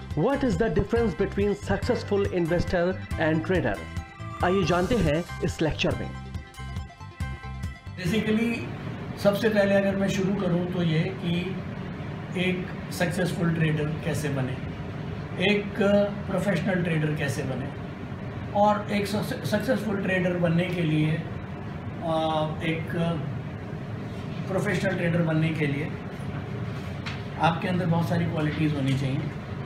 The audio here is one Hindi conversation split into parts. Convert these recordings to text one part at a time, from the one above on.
What is the difference between successful investor and trader? आइए जानते हैं इस लेक्चर में। बेसिकली सबसे पहले अगर मैं शुरू करूं तो ये कि एक सक्सेसफुल ट्रेडर कैसे बने, एक प्रोफेशनल ट्रेडर कैसे बने, और एक सक्सेसफुल ट्रेडर बनने के लिए एक प्रोफेशनल ट्रेडर बनने के लिए आपके अंदर बहुत सारी क्वालिटीज़ होनी चाहिए।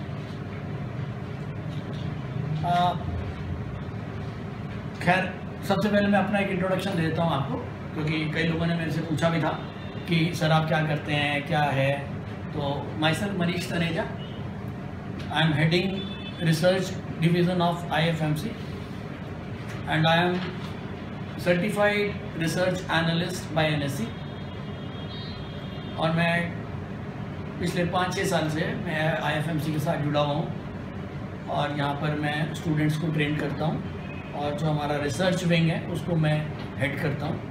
खैर सबसे पहले मैं अपना एक इंट्रोडक्शन देता हूँ आपको, क्योंकि कई लोगों ने मेरे से पूछा भी था कि सर आप क्या करते हैं, क्या है। तो myself Manish Taneja, I am heading research division of IFMC and I am certified research analyst by NSE। और मैं पिछले 5-6 साल से मैं IFMC के साथ जुड़ा हुआ हूँ और यहाँ पर मैं स्टूडेंट्स को ट्रेन करता हूँ, और जो हमारा रिसर्च विंग है उसको मैं हेड करता हूँ।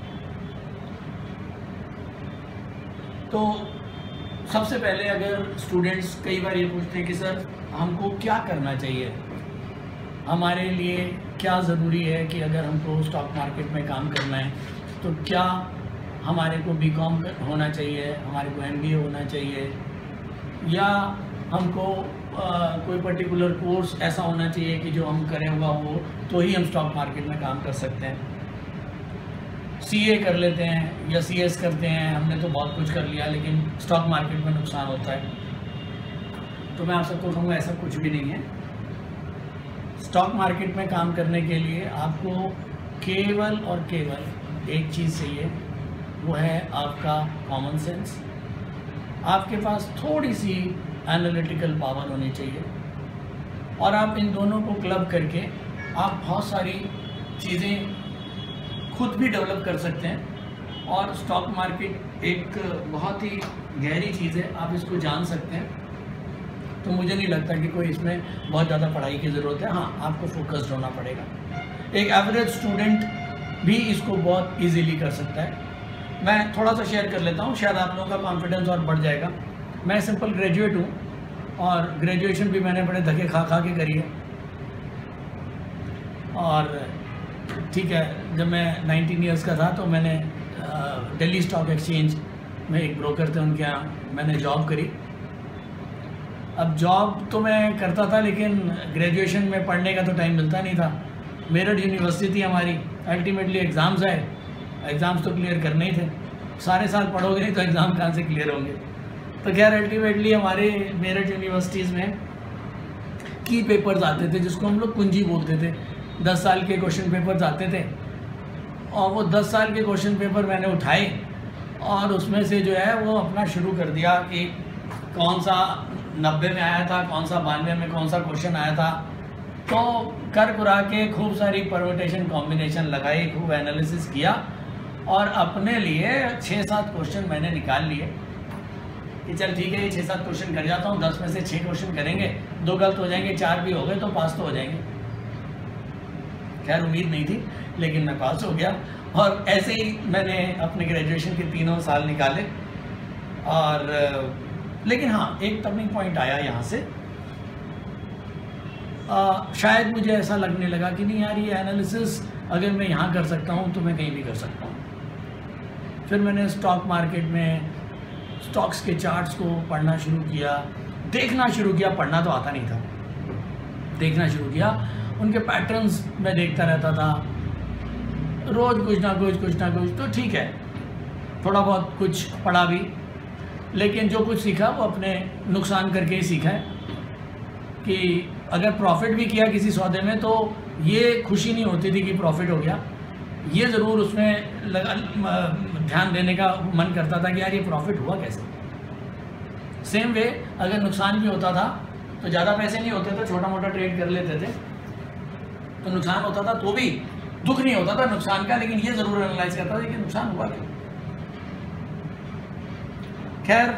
तो सबसे पहले अगर स्टूडेंट्स कई बार ये पूछते हैं कि सर हमको क्या करना चाहिए, हमारे लिए क्या ज़रूरी है कि अगर हमको स्टॉक मार्केट में काम करना है तो क्या हमारे को BCom होना चाहिए, हमारे को MBA होना चाहिए, या हमको कोई पर्टिकुलर कोर्स ऐसा होना चाहिए कि जो हम करें हुआ हो तो ही हम स्टॉक मार्केट में काम कर सकते हैं। CA कर लेते हैं या CS करते हैं, हमने तो बहुत कुछ कर लिया, लेकिन स्टॉक मार्केट में नुकसान होता है। तो मैं आप सबको कहूँगा ऐसा कुछ भी नहीं है। स्टॉक मार्केट में काम करने के लिए आपको केवल और केवल एक चीज़ चाहिए, वो है आपका कॉमन सेंस। आपके पास थोड़ी सी एनालिटिकल पावर होनी चाहिए, और आप इन दोनों को क्लब करके आप बहुत सारी चीज़ें खुद भी डेवलप कर सकते हैं। और स्टॉक मार्केट एक बहुत ही गहरी चीज़ है, आप इसको जान सकते हैं। तो मुझे नहीं लगता कि कोई इसमें बहुत ज़्यादा पढ़ाई की ज़रूरत है। हाँ, आपको फोकस्ड होना पड़ेगा। एक एवरेज स्टूडेंट भी इसको बहुत ईजीली कर सकता है। मैं थोड़ा सा शेयर कर लेता हूँ, शायद आप लोगों का कॉन्फिडेंस और बढ़ जाएगा। मैं सिंपल ग्रेजुएट हूँ, और ग्रेजुएशन भी मैंने बड़े धक्के खा खा के करी है। और ठीक है, जब मैं 19 ईयर्स का था तो मैंने दिल्ली स्टॉक एक्सचेंज में एक ब्रोकर थे, उनके यहाँ मैंने जॉब करी। अब जॉब तो मैं करता था, लेकिन ग्रेजुएशन में पढ़ने का तो टाइम मिलता नहीं था। मेरठ यूनिवर्सिटी हमारी, अल्टीमेटली एग्ज़ाम्स आए, एग्ज़ाम्स तो क्लियर करने ही थे। सारे साल पढ़ोगे नहीं तो एग्ज़ाम कहाँ से क्लियर होंगे। तो खैर अल्टीमेटली हमारे मेरठ यूनिवर्सिटीज़ में की पेपर्स आते थे, जिसको हम लोग कुंजी बोलते थे। 10 साल के क्वेश्चन पेपर्स आते थे, और वो 10 साल के क्वेश्चन पेपर मैंने उठाए और उसमें से जो है वो अपना शुरू कर दिया कि कौन सा 90 में आया था, कौन सा 92 में कौन सा क्वेश्चन आया था। तो कर कुरा के खूब सारी परम्यूटेशन कॉम्बिनेशन लगाई, खूब एनालिसिस किया, और अपने लिए 6-7 क्वेश्चन मैंने निकाल लिए कि चल ठीक है, ये 6-7 क्वेश्चन कर जाता हूँ, 10 में से 6 क्वेश्चन करेंगे, 2 गलत हो जाएंगे, 4 भी हो गए तो पास तो हो जाएंगे। खैर उम्मीद नहीं थी, लेकिन मैं पास हो गया। और ऐसे ही मैंने अपने ग्रेजुएशन के 3 साल निकाले। और लेकिन हाँ, एक टर्निंग पॉइंट आया यहाँ से। शायद मुझे ऐसा लगने लगा कि नहीं यार, ये एनालिसिस अगर मैं यहाँ कर सकता हूँ तो मैं कहीं भी कर सकता हूँ। फिर मैंने स्टॉक मार्केट में स्टॉक्स के चार्ट्स को पढ़ना शुरू किया, देखना शुरू किया। पढ़ना तो आता नहीं था, देखना शुरू किया। उनके पैटर्न्स मैं देखता रहता था, रोज़ कुछ ना कुछ। तो ठीक है, थोड़ा बहुत कुछ पढ़ा भी, लेकिन जो कुछ सीखा वो अपने नुकसान करके ही सीखा है। कि अगर प्रॉफिट भी किया किसी सौदे में तो ये खुशी नहीं होती थी कि प्रॉफिट हो गया, ये ज़रूर उसमें ध्यान देने का मन करता था कि यार ये प्रॉफिट हुआ कैसे। सेम वे अगर नुकसान भी होता था तो ज़्यादा पैसे नहीं होते थे, छोटा मोटा ट्रेड कर लेते थे, तो नुकसान होता था तो भी दुख नहीं होता था नुकसान का, लेकिन ये ज़रूर एनालाइज करता था कि नुकसान हुआ क्यों। खैर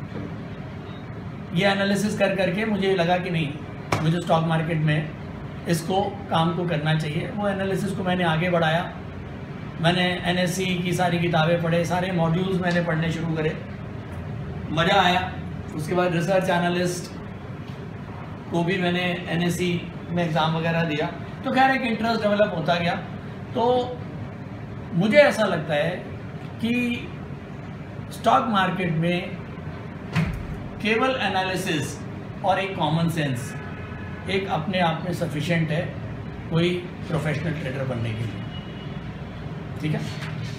ये एनालिसिस कर करके मुझे लगा कि नहीं, मुझे स्टॉक मार्केट में इसको काम को करना चाहिए। वो एनालिसिस को मैंने आगे बढ़ाया। मैंने NSE की सारी किताबें पढ़े, सारे मॉड्यूल्स मैंने पढ़ने शुरू करे, मज़ा आया। उसके बाद रिसर्च एनालिस्ट को भी मैंने NSE में एग्ज़ाम वगैरह दिया, तो खैर एक इंटरेस्ट डेवलप होता गया। तो मुझे ऐसा लगता है कि स्टॉक मार्केट में केवल एनालिसिस और एक कॉमन सेंस एक अपने आप में सफिशिएंट है कोई प्रोफेशनल ट्रेडर बनने के लिए। ठीक है,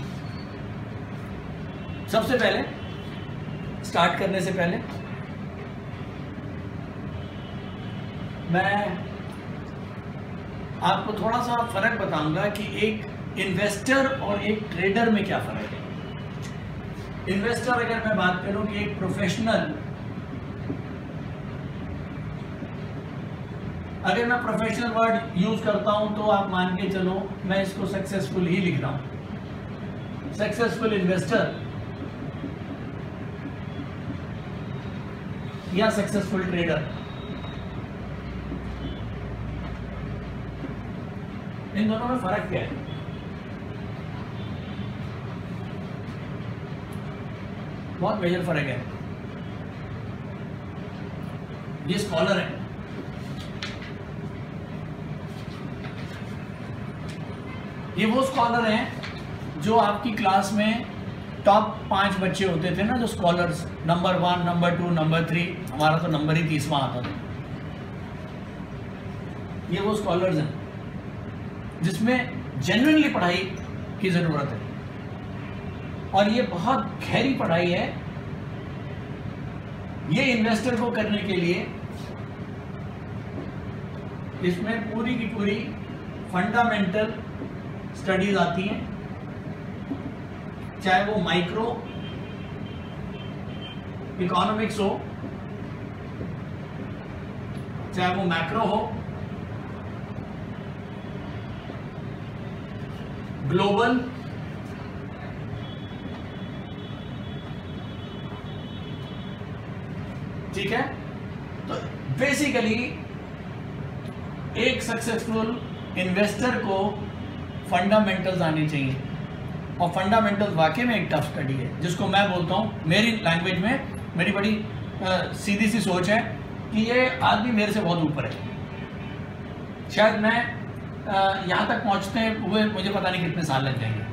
सबसे पहले स्टार्ट करने से पहले मैं आपको थोड़ा सा फर्क बताऊंगा कि एक इन्वेस्टर और एक ट्रेडर में क्या फर्क है। इन्वेस्टर अगर मैं बात करूं कि एक प्रोफेशनल, अगर मैं प्रोफेशनल वर्ड यूज करता हूं तो आप मान के चलो मैं इसको सक्सेसफुल ही लिख रहा हूं। सक्सेसफुल इन्वेस्टर या सक्सेसफुल ट्रेडर, इन दोनों में फर्क क्या है? बहुत मेजर फर्क है। ये स्कॉलर है, ये वो स्कॉलर हैं जो आपकी क्लास में टॉप 5 बच्चे होते थे ना, जो स्कॉलर्स, नंबर 1, नंबर 2, नंबर 3, हमारा तो नंबर ही 30वां आता था। ये वो स्कॉलर्स हैं जिसमें जेन्युइनली पढ़ाई की जरूरत है, और ये बहुत गहरी पढ़ाई है। ये इन्वेस्टर को करने के लिए इसमें पूरी की पूरी फंडामेंटल स्टडीज आती हैं, चाहे वो माइक्रो इकोनॉमिक्स हो, चाहे वो मैक्रो हो, ग्लोबल, ठीक है। तो बेसिकली एक सक्सेसफुल इन्वेस्टर को फंडामेंटल्स आने चाहिए, और फंडामेंटल्स वाकई में एक टफ स्टडी है, जिसको मैं बोलता हूँ मेरी लैंग्वेज में, मेरी बड़ी सीधी सी सोच है कि ये आदमी मेरे से बहुत ऊपर है। शायद मैं यहाँ तक पहुँचते हुए मुझे पता नहीं कितने साल लग जाएंगे।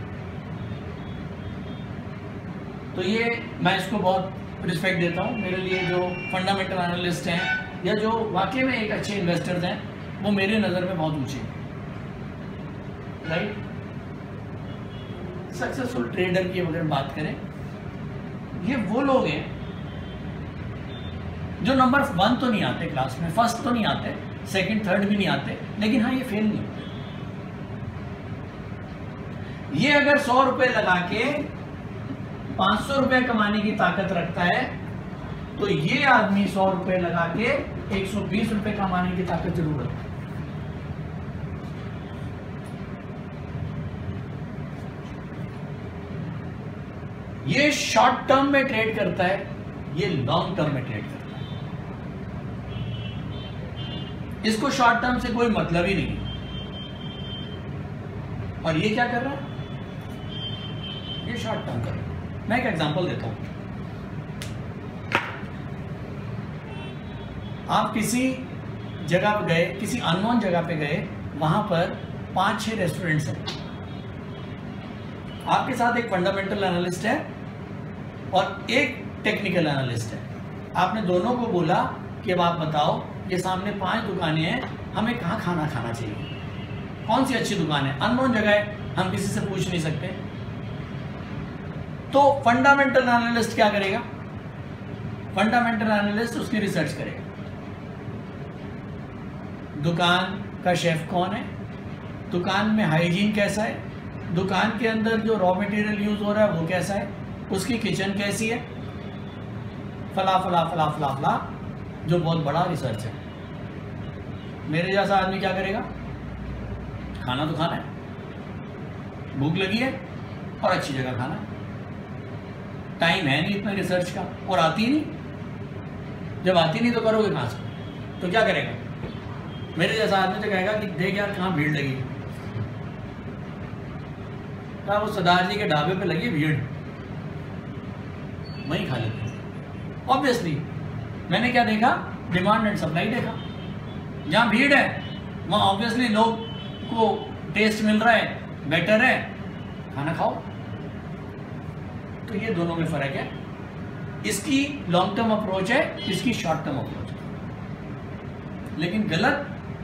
तो ये मैं इसको बहुत रिस्पेक्ट देता हूँ। मेरे लिए जो फंडामेंटल एनालिस्ट हैं या जो वाकई में एक अच्छे इन्वेस्टर्स हैं, वो मेरे नज़र में बहुत ऊंचे हैं, राइट। सक्सेसफुल ट्रेडर की अगर बात करें, ये वो लोग हैं जो नंबर 1 तो नहीं आते क्लास में, फर्स्ट तो नहीं आते, सेकंड थर्ड भी नहीं आते, लेकिन हाँ ये फेल नहीं होते। ये अगर 100 रुपए लगा के 500 रुपए कमाने की ताकत रखता है, तो ये आदमी 100 रुपए लगा के 120 रुपए कमाने की ताकत जरूर रखता है। ये शॉर्ट टर्म में ट्रेड करता है, ये लॉन्ग टर्म में ट्रेड करता है। इसको शॉर्ट टर्म से कोई मतलब ही नहीं। और ये क्या कर रहा है? ये शॉर्ट टर्म कर रहा है। मैं एक एग्जांपल देता हूं। आप किसी जगह पे गए, किसी अननोन जगह पे गए, वहां पर 5-6 रेस्टोरेंट्स हैं। आपके साथ एक फंडामेंटल एनालिस्ट है और एक टेक्निकल एनालिस्ट है। आपने दोनों को बोला कि अब आप बताओ, ये सामने 5 दुकानें हैं, हमें कहाँ खाना खाना चाहिए, कौन सी अच्छी दुकान है। अननोन जगह है, हम किसी से पूछ नहीं सकते। तो फंडामेंटल एनालिस्ट क्या करेगा? फंडामेंटल एनालिस्ट उसकी रिसर्च करेगा। दुकान का शेफ कौन है, दुकान में हाइजीन कैसा है, दुकान के अंदर जो रॉ मटेरियल यूज हो रहा है वो कैसा है, उसकी किचन कैसी है, फला फला फला फला फला, जो बहुत बड़ा रिसर्च है। मेरे जैसा आदमी क्या करेगा? खाना तो खाना है, भूख लगी है और अच्छी जगह खाना है, टाइम है नहीं इतना रिसर्च का, और आती नहीं। जब आती नहीं तो करोगे कहाँ से? तो क्या करेगा? मेरे जैसा आदमी तो कहेगा कि देख यार कहाँ भीड़ लगी, क्या वो सरदार जी के ढाबे पे लगी भीड़, वहीं खा लेते हैं। ऑब्वियसली मैंने क्या देखा? डिमांड एंड सप्लाई देखा। जहाँ भीड़ है वहाँ ऑब्वियसली लोग को टेस्ट मिल रहा है, बेटर है, खाना खाओ। तो ये दोनों में फर्क है। इसकी लॉन्ग टर्म अप्रोच है, इसकी शॉर्ट टर्म अप्रोच है, लेकिन गलत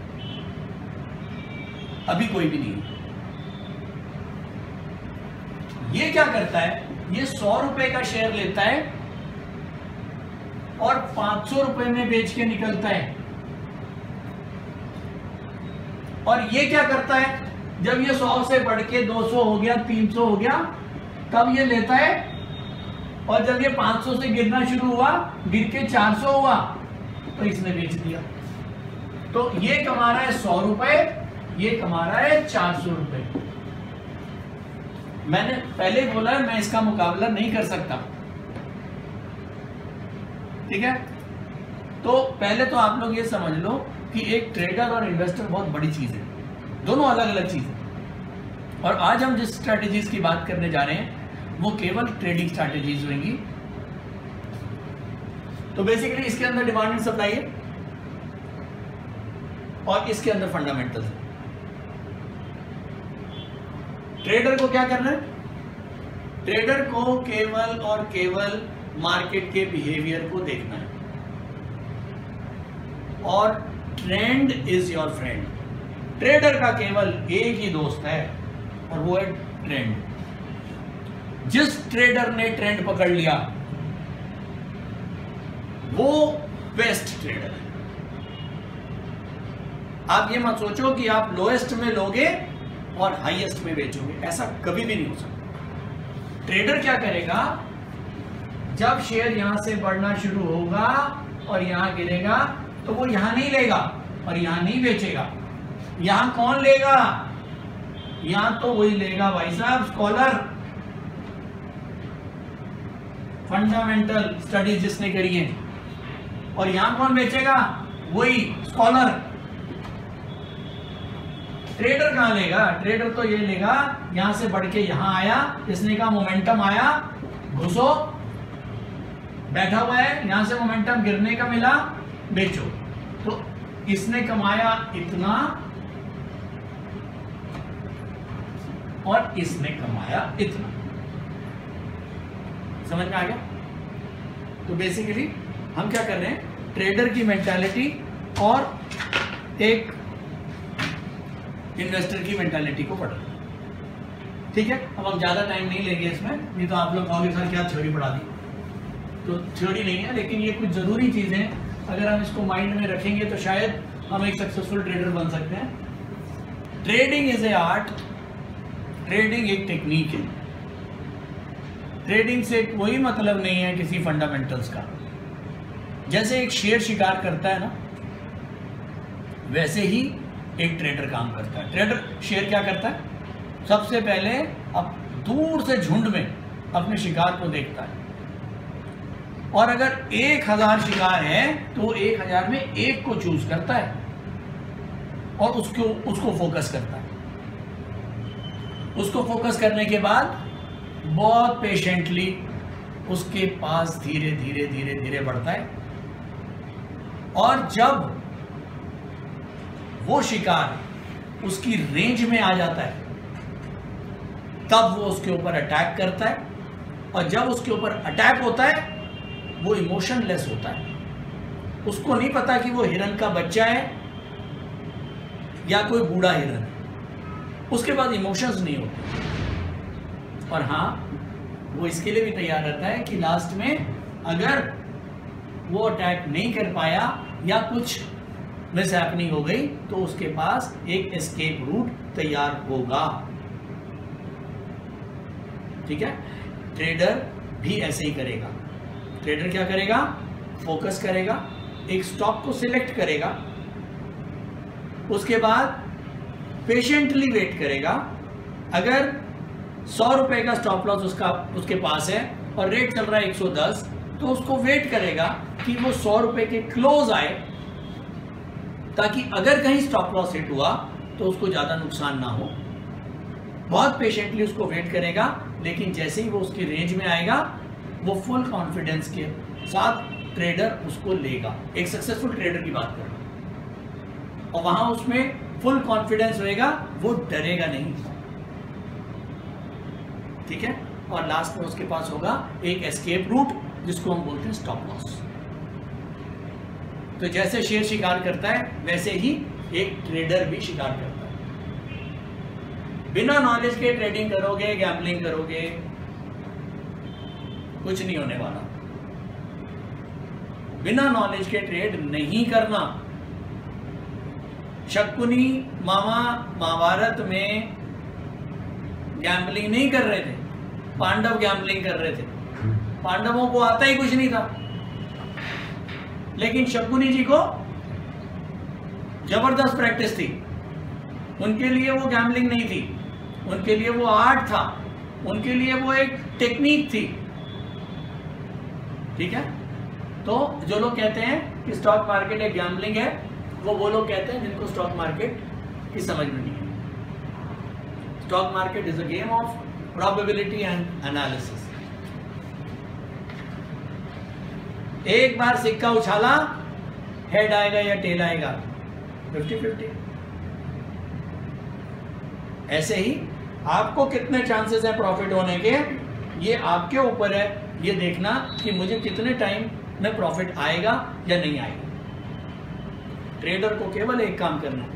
अभी कोई भी नहीं है। ये क्या करता है, ये 100 रुपए का शेयर लेता है और 500 रुपए में बेच के निकलता है। और ये क्या करता है, जब ये 100 से बढ़ के 200 हो गया, 300 हो गया, तब ये लेता है, और जब ये 500 से गिरना शुरू हुआ, गिर के 400 हुआ, तो इसने बेच दिया। तो ये कमा रहा है 100 रुपए, ये कमा रहा है 400 रुपए। मैंने पहले बोला है मैं इसका मुकाबला नहीं कर सकता, ठीक है। तो पहले तो आप लोग ये समझ लो कि एक ट्रेडर और इन्वेस्टर बहुत बड़ी चीज है, दोनों अलग अलग चीज है। और आज हम जिस स्ट्रैटेजीज की बात करने जा रहे हैं वो केवल ट्रेडिंग स्ट्रैटेजीज होंगी। तो बेसिकली इसके अंदर डिमांड एंड सप्लाई है और इसके अंदर फंडामेंटल्स है। ट्रेडर को क्या करना है, ट्रेडर को केवल और केवल मार्केट के बिहेवियर को देखना है, और trend is your friend. Trader का केवल एक ही दोस्त है और वो है ट्रेंड। जिस ट्रेडर ने ट्रेंड पकड़ लिया वो बेस्ट ट्रेडर है। आप ये मत सोचो कि आप लोएस्ट में लोगे और हाईएस्ट में बेचोगे, ऐसा कभी भी नहीं हो सकता। ट्रेडर क्या करेगा, जब शेयर यहां से बढ़ना शुरू होगा और यहां गिरेगा तो वो यहां नहीं लेगा और यहां नहीं बेचेगा। यहां कौन लेगा, यहां तो वही लेगा भाई साहब, स्कॉलर, फंडामेंटल स्टडीज जिसने करी है। और यहां कौन बेचेगा, वही स्कॉलर। ट्रेडर कहां लेगा, ट्रेडर तो ये लेगा यहां से बढ़ के यहां आया, इसने का मोमेंटम आया, घुसो, बैठा हुआ है, यहां से मोमेंटम गिरने का मिला, बेचो। तो इसने कमाया इतना और इसने कमाया इतना। समझ में आ गया? तो बेसिकली हम क्या कर रहे हैं, ट्रेडर की मेंटालिटी और एक इन्वेस्टर की मेंटालिटी को पढ़ रहे हैं, ठीक है। अब हम ज्यादा टाइम नहीं लेंगे इसमें, नहीं तो आप लोग कहोगे सर क्या थ्योरी पढ़ा दी। तो थ्योरी नहीं है, लेकिन ये कुछ जरूरी चीजें अगर हम इसको माइंड में रखेंगे तो शायद हम एक सक्सेसफुल ट्रेडर बन सकते हैं। Trading is a art, trading एक टेक्निक है। ट्रेडिंग से कोई मतलब नहीं है किसी फंडामेंटल्स का। जैसे एक शेर शिकार करता है ना, वैसे ही एक ट्रेडर काम करता है। ट्रेडर शेर क्या करता है, सबसे पहले अब दूर से झुंड में अपने शिकार को देखता है, और अगर 1000 शिकार है तो 1000 में एक को चूज करता है और उसको फोकस करता है। उसको फोकस करने के बाद बहुत पेशेंटली उसके पास धीरे धीरे धीरे धीरे बढ़ता है, और जब वो शिकार उसकी रेंज में आ जाता है तब वो उसके ऊपर अटैक करता है। और जब उसके ऊपर अटैक होता है वो इमोशनलेस होता है, उसको नहीं पता कि वो हिरन का बच्चा है या कोई बूढ़ा हिरन है, उसके बाद इमोशंस नहीं होते। और हाँ, वो इसके लिए भी तैयार रहता है कि लास्ट में अगर वो अटैक नहीं कर पाया या कुछ मिसहैपनिंग हो गई तो उसके पास एक एस्केप रूट तैयार होगा, ठीक है। ट्रेडर भी ऐसे ही करेगा। ट्रेडर क्या करेगा, फोकस करेगा, एक स्टॉक को सिलेक्ट करेगा, उसके बाद पेशेंटली वेट करेगा। अगर 100 रुपए का स्टॉप लॉस उसके पास है और रेट चल रहा है 110, तो उसको वेट करेगा कि वो 100 रुपए के क्लोज आए, ताकि अगर कहीं स्टॉप लॉस हिट हुआ तो उसको ज्यादा नुकसान ना हो। बहुत पेशेंटली उसको वेट करेगा, लेकिन जैसे ही वो उसकी रेंज में आएगा वो फुल कॉन्फिडेंस के साथ ट्रेडर उसको लेगा। एक सक्सेसफुल ट्रेडर की बात कर रहा हूं। और वहां उसमें फुल कॉन्फिडेंस होएगा, वो डरेगा नहीं। ठीक है, और लास्ट में उसके पास होगा एक एस्केप रूट जिसको हम बोलते हैं स्टॉप लॉस। तो जैसे शेयर शिकार करता है वैसे ही एक ट्रेडर भी शिकार करता है। बिना नॉलेज के ट्रेडिंग करोगे, गैम्बलिंग करोगे, कुछ नहीं होने वाला। बिना नॉलेज के ट्रेड नहीं करना। शकुनी मामा महाभारत में गैम्बलिंग नहीं कर रहे थे, पांडव गैम्बलिंग कर रहे थे। पांडवों को आता ही कुछ नहीं था, लेकिन शकुनी जी को जबरदस्त प्रैक्टिस थी। उनके लिए वो गैम्बलिंग नहीं थी, उनके लिए वो आर्ट था, उनके लिए वो एक टेक्निक थी। ठीक है, तो जो लोग कहते हैं कि स्टॉक मार्केट एक गैम्बलिंग है, वो लोग कहते हैं जिनको स्टॉक मार्केट की समझ में नहीं है। Stock market is a game of probability and analysis. एक बार सिक्का उछाला, हेड आएगा या टेल आएगा, 50-50। ऐसे ही आपको कितने चांसेस है प्रॉफिट होने के, ये आपके ऊपर है। ये देखना कि मुझे कितने टाइम में प्रॉफिट आएगा या नहीं आएगा। ट्रेडर को केवल एक काम करना,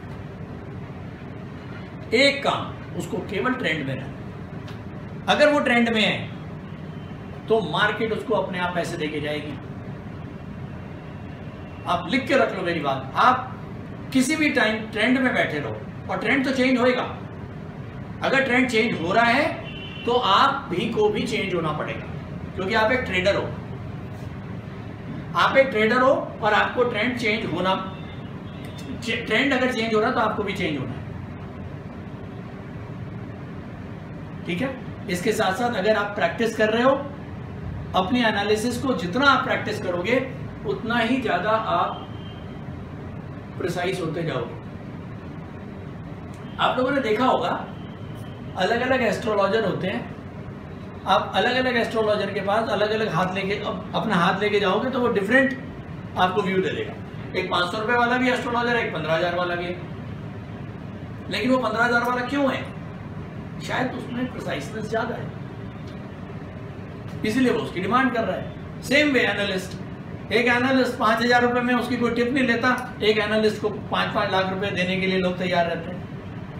एक काम, उसको केवल ट्रेंड में रहना। अगर वो ट्रेंड में है तो मार्केट उसको अपने आप पैसे देके जाएगी। आप लिख के रख लो मेरी बात, आप किसी भी टाइम ट्रेंड में बैठे रहो और ट्रेंड तो चेंज होएगा। अगर ट्रेंड चेंज हो रहा है तो आप भी को भी चेंज होना पड़ेगा, क्योंकि आप एक ट्रेडर हो। आप एक ट्रेडर हो और आपको ट्रेंड चेंज होना, ट्रेंड अगर चेंज हो रहा है तो आपको भी चेंज होना है। ठीक है, इसके साथ साथ अगर आप प्रैक्टिस कर रहे हो अपनी एनालिसिस को, जितना आप प्रैक्टिस करोगे उतना ही ज्यादा आप प्रिसाइज होते जाओगे। आप लोगों ने देखा होगा अलग अलग एस्ट्रोलॉजर होते हैं। आप अलग अलग एस्ट्रोलॉजर के पास अलग अलग हाथ लेके, अपना हाथ लेके जाओगे तो वो डिफरेंट आपको व्यू दे देगा। एक 500 रुपए वाला भी एस्ट्रोलॉजर है, एक 15,000 वाला भी है। लेकिन वो 15,000 वाला क्यों है? शायद उसमें प्रिसाइसनेस ज्यादा है, इसलिए वो उसकी डिमांड कर रहा है। सेम वे एनालिस्ट, एक एनालिस्ट 5,000 रुपए में उसकी कोई टिप नहीं लेता, एक एनालिस्ट को 5-5 लाख रुपए देने के लिए लोग तैयार रहते हैं।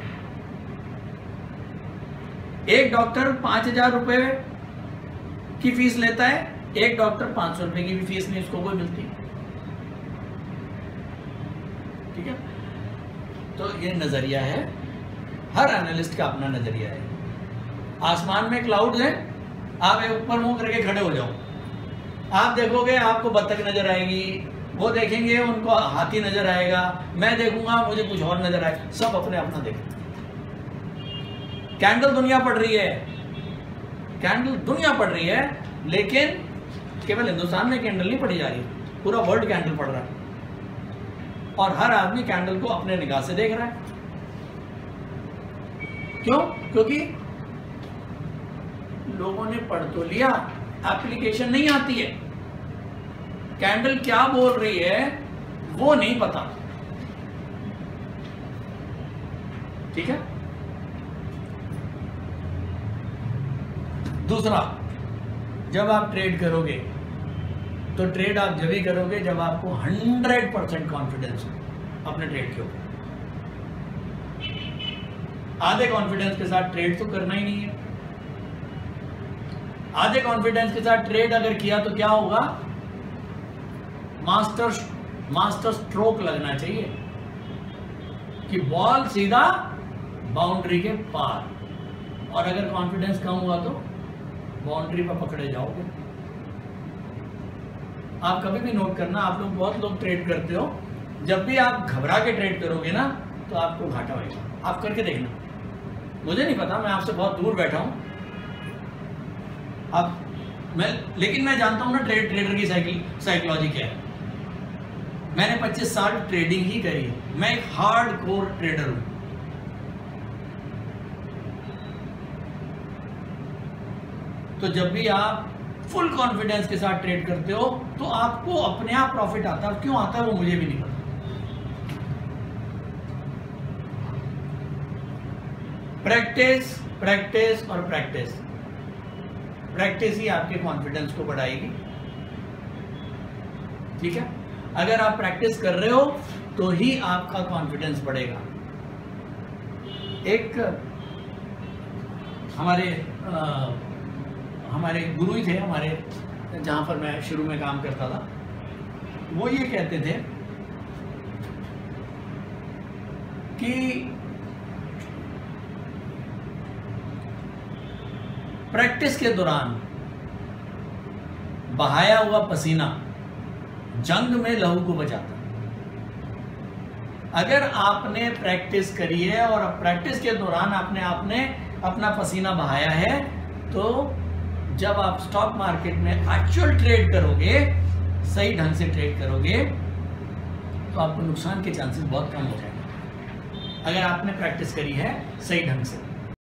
एक डॉक्टर 5,000 रुपए की फीस लेता है, एक डॉक्टर 500 रुपए की भी फीस नहीं उसको कोई मिलती। ठीक है, तो ये नजरिया है, हर एनालिस्ट का अपना नजरिया है। आसमान में क्लाउड्स हैं, आप ऊपर मुंह करके खड़े हो जाओ, आप देखोगे आपको बत्तख नजर आएगी, वो देखेंगे उनको हाथी नजर आएगा, मैं देखूंगा मुझे कुछ और नजर आएगा, सब अपने अपना देखेंगे। कैंडल दुनिया पढ़ रही है, कैंडल दुनिया पढ़ रही है, लेकिन केवल हिंदुस्तान में कैंडल नहीं पढ़ी जा रही, पूरा वर्ल्ड कैंडल पढ़ रहा है। और हर आदमी कैंडल को अपने निगाह से देख रहा है। क्यों? क्योंकि लोगों ने पढ़ तो लिया, एप्लीकेशन नहीं आती है। कैंडल क्या बोल रही है वो नहीं पता। ठीक है, दूसरा, जब आप ट्रेड करोगे तो ट्रेड आप जब ही करोगे जब आपको 100% कॉन्फिडेंस हो अपने ट्रेड के ऊपर। आधे कॉन्फिडेंस के साथ ट्रेड तो करना ही नहीं है। आधे कॉन्फिडेंस के साथ ट्रेड अगर किया तो क्या होगा? मास्टर स्ट्रोक लगना चाहिए कि बॉल सीधा बाउंड्री के पार, और अगर कॉन्फिडेंस कम हुआ तो बाउंड्री पर पकड़े जाओगे। आप कभी भी नोट करना, आप लोग बहुत लोग ट्रेड करते हो, जब भी आप घबरा के ट्रेड करोगे ना तो आपको घाटा होगा। आप करके देखना, मुझे नहीं पता, मैं आपसे बहुत दूर बैठा हूं। लेकिन मैं जानता हूं ना ट्रेडर की साइकोलॉजी क्या है। मैंने 25 साल ट्रेडिंग ही करी है, मैं एक हार्ड कोर ट्रेडर हूं। तो जब भी आप फुल कॉन्फिडेंस के साथ ट्रेड करते हो तो आपको अपने आप प्रॉफिट आता है। क्यों आता है वो मुझे भी नहीं पता। प्रैक्टिस प्रैक्टिस और प्रैक्टिस। प्रैक्टिस ही आपके कॉन्फिडेंस को बढ़ाएगी। ठीक है, अगर आप प्रैक्टिस कर रहे हो तो ही आपका कॉन्फिडेंस बढ़ेगा। एक हमारे गुरु ही थे, हमारे जहां पर मैं शुरू में काम करता था, वो ये कहते थे कि प्रैक्टिस के दौरान बहाया हुआ पसीना जंग में लहू को बचाता। अगर आपने प्रैक्टिस करी है और प्रैक्टिस के दौरान आपने अपना पसीना बहाया है, तो जब आप स्टॉक मार्केट में एक्चुअल ट्रेड करोगे, सही ढंग से ट्रेड करोगे, तो आपको नुकसान के चांसेस बहुत कम हो जाएंगे, अगर आपने प्रैक्टिस करी है सही ढंग से।